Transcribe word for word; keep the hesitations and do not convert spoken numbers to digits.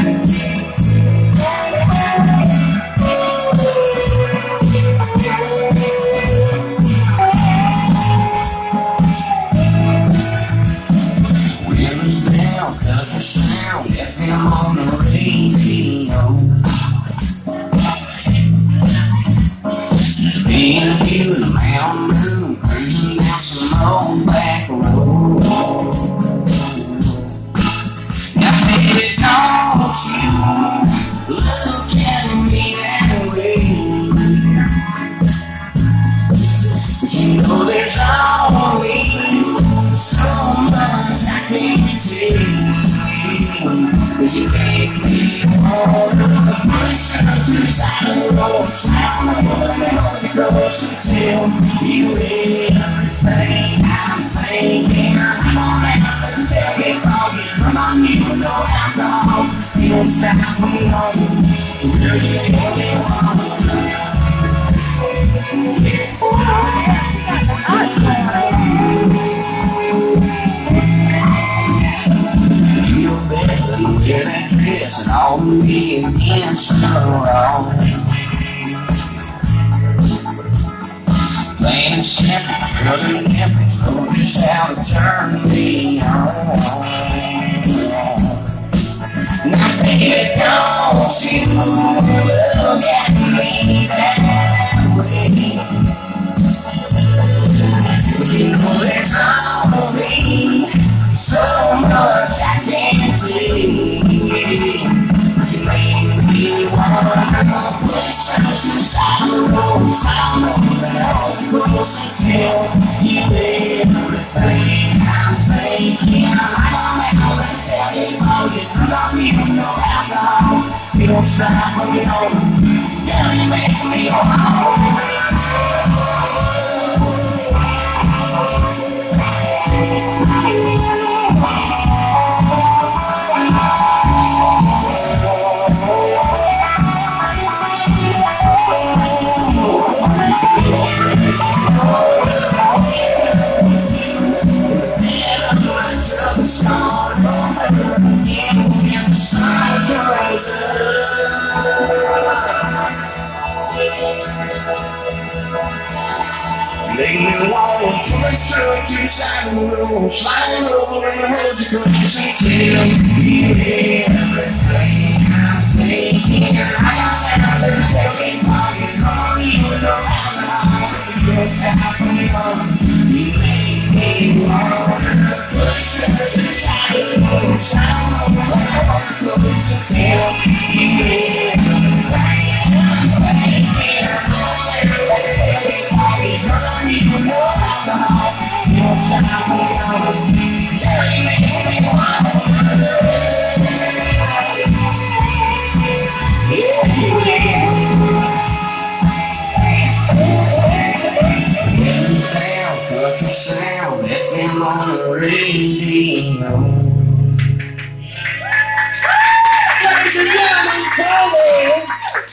On the radio, me and you in the mountain room, cruising down some old back road. Now baby, don't you look at me that way, but you know there's only so much I can't take. Cause you make me wanna push up to the side of the road, sound of the melody goes until you everything I'm thinking. Come on out and tell me foggy, come on, you know I'm gone. You don't stop me long, you really make me wanna. Wear that dress and all the me against the wall. Playing simple, girl and dimple, know just how to turn me on. Now baby, don't you look at me that way, but you know there's only so much I can't take. You make me wanna push up to the side of the road, sound of the melody goes until you everything I'm thinking. I'm out and tell you all you drunk, you know how long. You don't stop me on, girl, you make me wanna. Make me wanna push through two side of the road, slide over and hold you close until you everything I'm thinking. I'm out and tell me mommy, come on, you know how long you're tapping on. You make me wanna push through two side of the road, slide over and hold you close until you everything I'm thinking. You know how long you're tapping on. Girl, you make me wanna. Yeah, you will. Sound, country sound, that's them on the radio. Ladies and gentlemen, Kody